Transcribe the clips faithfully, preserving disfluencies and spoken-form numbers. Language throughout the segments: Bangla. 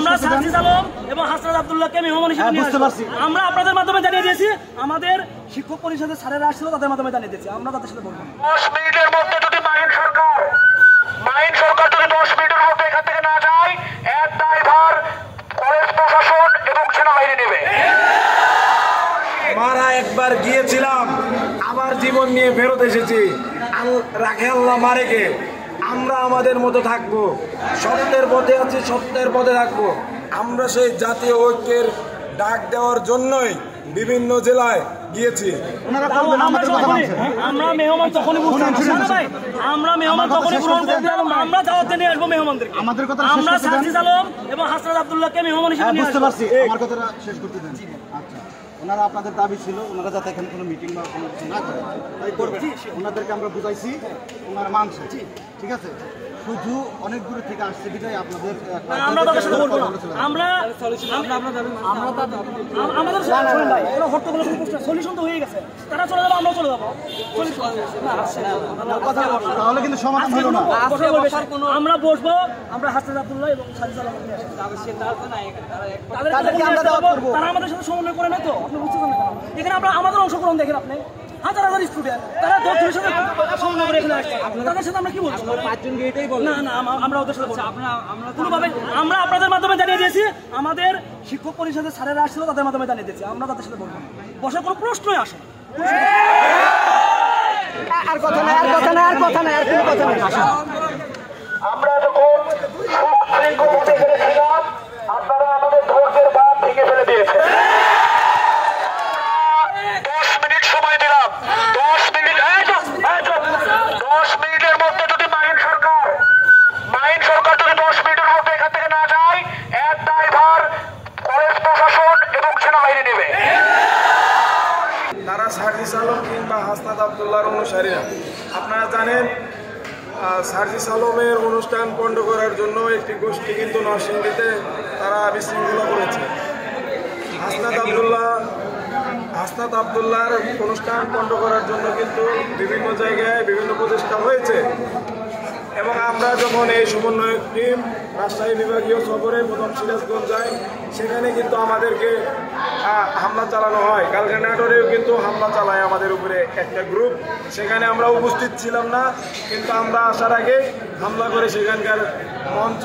আমরা সাজিদ আলম এবং হাসনাত আব্দুল্লাহকে মেহমান হিসেবে নিয়ে আসছি। আমরা আপনাদের মাধ্যমে জানিয়ে দিয়েছি, আমাদের শিক্ষক পরিষদের স্যারেরা আসছিল, তাদের মাধ্যমে জানিয়ে দিয়েছি। আমরা তাদের সাথে বলবো দশ মিনিটের মধ্যে যদি মাইন সরকার মাইন সরকার যদি দশ মিনিটের মধ্যে এখান থেকে না যায়, এর দায়ভার কলেজ প্রশাসন এবং সেনাবাহিনী নেবে। মারা একবার গিয়েছিলাম, আবার জীবন নিয়ে ফেরত এসেছি। রাখে আল্লাহ মারেকে। আমরা আমাদের মতো থাকবো, সত্যের পথে আছি, সত্যের পথে থাকবো। আমরা সেই জাতীয় ঐক্যের ডাক দেওয়ার জন্যই বিভিন্ন জেলায় গিয়েছি। আমরা মেহমান তখনই আমরা মেহমান তখনই গ্রহণ করতাম, আমরা দাওয়াতে নিয়ে আসবো মেহমানদেরকে। আমরা সাজিদ আলম এবং হাসনাত আব্দুল্লাহকে মেহমান হিসেবে নিয়ে আসছি। আমার কথাটা শেষ করতে দেন। আচ্ছা, ওনারা আপনাদের দাবি ছিল ওনারা যাতে এখানে কোনো মিটিং বা কোনো কিছু না করে, তাই করবে। ওনাদেরকে আমরা বুঝাইছি, ওনারা মানছে, ঠিক আছে। শুধু অনেক দূরে থেকে আসছে বিধায় আপনাদের আমরা তাদের সাথে বলবো না। আমরা আমাদের হট্টগোল সলিউশন তো হয়ে গেছে, তারা চলে যাবো, আমরা চলে যাবো। তাহলে কিন্তু সমাধান হলো না। আমরা বসবো, আমরা হাসনাত আব্দুল্লাহ এবং সাজিদ আলম তারা আমাদের সাথে সমন্বয় করে নেই তো, আপনি বুঝতেছেন না কেন? এখানে আমরা আমাদের অংশগ্রহণ দেখেন, আপনি হাজার হাজার স্টুডেন্ট, তারা দশের সাথে সমন্বয় করে এখানে আসছে। তাদের সাথে আমরা কি বলছি? না না, আমরা ওদের সাথে কোনোভাবে আমরা আপনাদের মাধ্যমে জানিয়ে দিয়েছি, আমাদের শিক্ষক পরিষদের স্যারেরা আসছিল, তাদের মাধ্যমে জানিয়ে দিয়েছি। আমরা তাদের সাথে বলবো বসার কোনো প্রশ্নই আসে আর কথা নাই, আর কথা নাই, আর কথা নাই, আর কোনো কথা নাই। আমরা যখন সুশৃঙ্খলভাবে ফেলেছিলাম, আপনারা আমাদের ধৈর্যের বাঁধ ভেঙে ফেলে দিয়েছেন। দশ মিনিট সময় দিলাম, দশ মিনিট দশ মিনিটের মধ্যে যদি মাইন সরকার মাইন সরকার যদি দশ মিনিটের মধ্যে এখান থেকে না যায়, এর দায়ভার কলেজ প্রশাসন এবং সেনাবাহিনী নেবে। তারা সার্জিস আলম কিংবা হাসনাত আব্দুল্লাহর অনুসারীরা, আপনারা জানেন সার্জিস আলমের অনুষ্ঠান পণ্ড করার জন্য একটি গোষ্ঠী কিন্তু নরসিংদীতে তারা বিশৃঙ্খলা করেছে। হাসনাত আব্দুল্লাহ হাসনাত আব্দুল্লাহর অনুষ্ঠান পণ্ড করার জন্য কিন্তু বিভিন্ন জায়গায় বিভিন্ন প্রচেষ্টা হয়েছে। এবং আমরা যখন এই সমন্বয় টিম রাজশাহী বিভাগীয় সফরে প্রথম সিরাজগঞ্জ যাই, সেখানে কিন্তু আমাদেরকে হামলা চালানো হয়। কালকে নাটোরেও কিন্তু হামলা চালায় আমাদের উপরে একটা গ্রুপ, সেখানে আমরা উপস্থিত ছিলাম না, কিন্তু আমরা আসার আগে হামলা করে সেখানকার মঞ্চ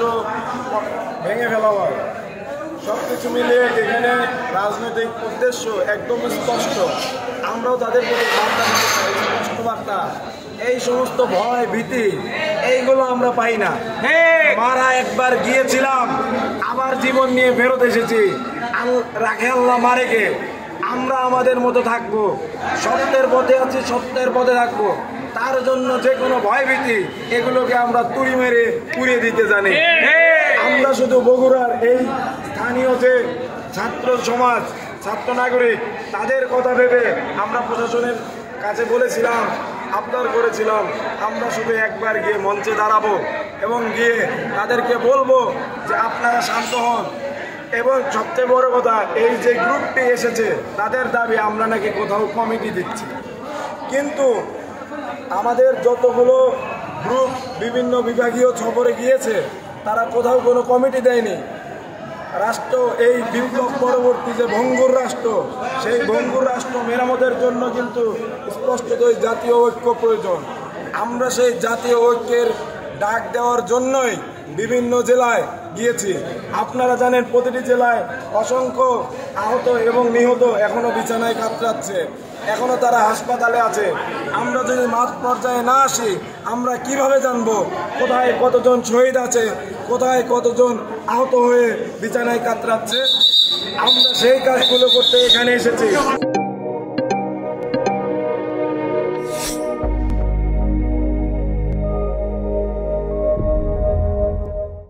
ভেঙে ফেলা হয়। সব কিছু মিলিয়ে এখানে রাজনৈতিক উদ্দেশ্য একদম স্পষ্ট। আমরাও তাদের প্রতি বার্তা দিতে চাই, স্পষ্ট বার্তা। এই সমস্ত ভয় ভীতি এইগুলো আমরা পাই না। মারা একবার গিয়েছিলাম, আবার জীবন নিয়ে ফেরত এসেছি। রাখে আল্লাহ মারেকে। আমরা আমাদের মতো থাকবো, সত্যের পথে আছি, সত্যের পথে থাকবো। তার জন্য যে কোনো ভয় ভীতি এগুলোকে আমরা তুড়ি মেরে পুড়িয়ে দিতে জানি। আমরা শুধু বগুড়ার এই স্থানীয় যে ছাত্র সমাজ, ছাত্র নাগরিক, তাদের কথা ভেবে আমরা প্রশাসনের কাছে বলেছিলাম, আবদার করেছিলাম, আমরা শুধু একবার গিয়ে মঞ্চে দাঁড়াবো এবং গিয়ে তাদেরকে বলবো যে আপনারা শান্ত হন। এবং সবচেয়ে বড় কথা, এই যে গ্রুপটি এসেছে তাদের দাবি আমরা নাকি কোথাও কমিটি দিচ্ছি, কিন্তু আমাদের যতগুলো গ্রুপ বিভিন্ন বিভাগীয় সফরে গিয়েছে তারা কোথাও কোনো কমিটি দেয়নি। রাষ্ট্র এই বিপ্লব পরবর্তী যে ভঙ্গুর রাষ্ট্র, সেই ভঙ্গুর রাষ্ট্র মেরামতের জন্য কিন্তু স্পষ্টতই জাতীয় ঐক্য প্রয়োজন। আমরা সেই জাতীয় ঐক্যের ডাক দেওয়ার জন্যই বিভিন্ন জেলায় গিয়েছি। আপনারা জানেন প্রতিটি জেলায় অসংখ্য আহত এবং নিহত এখনো বিছানায় কাতরাচ্ছে, এখনো তারা হাসপাতালে আছে। আমরা যদি মাঠ পর্যায়ে না আসি, আমরা কিভাবে জানবো কোথায় কতজন শহীদ আছে, কোথায় কতজন আহত হয়ে বিছানায় কাতরাচ্ছে? আমরা সেই কাজগুলো করতে এখানে এসেছি।